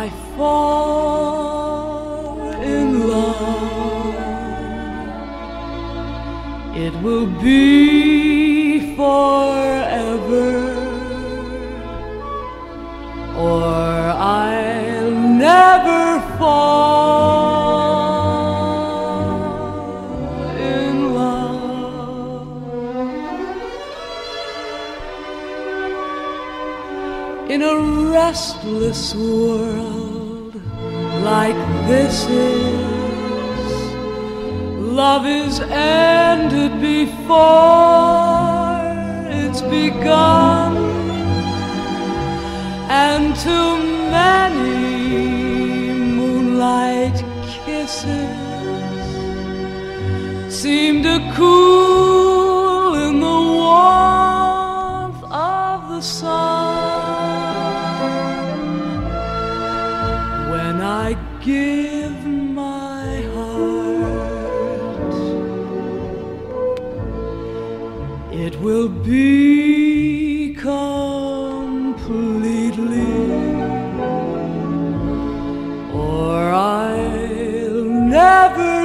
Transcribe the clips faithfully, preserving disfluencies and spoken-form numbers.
I fall in love, it will be forever, or I'll never fall in love. In a restless world like this is, love is ended before it's begun, and too many moonlight kisses seem to cool in the warmth of the sun. When I give my heart, it will be completely, or I'll never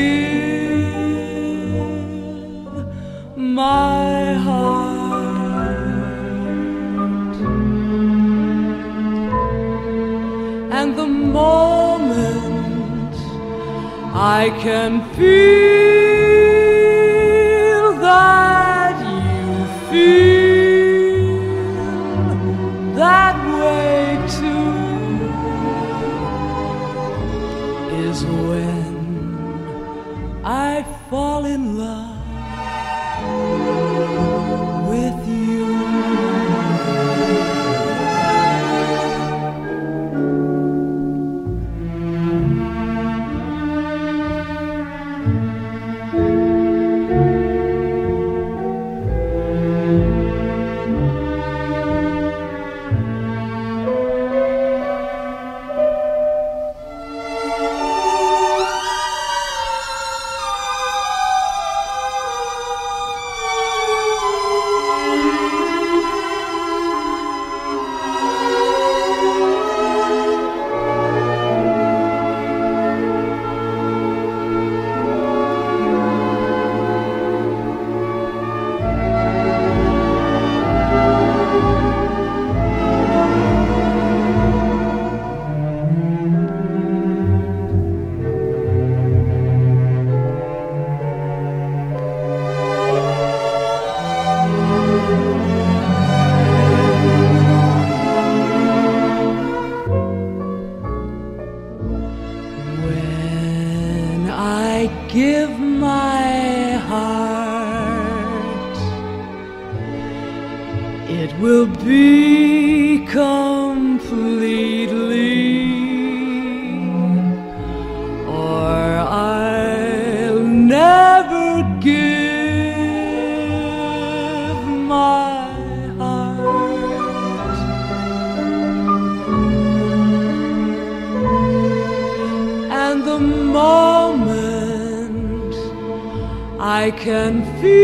give my heart. And the moment I can feel that you feel that way too is when I fall in love with you. Give my heart, it will be completely, or I'll never give my heart. And the moment I can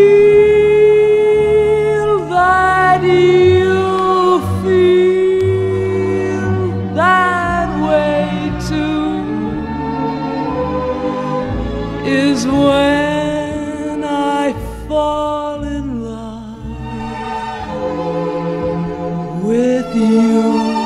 feel that you feel that way too is when I fall in love with you.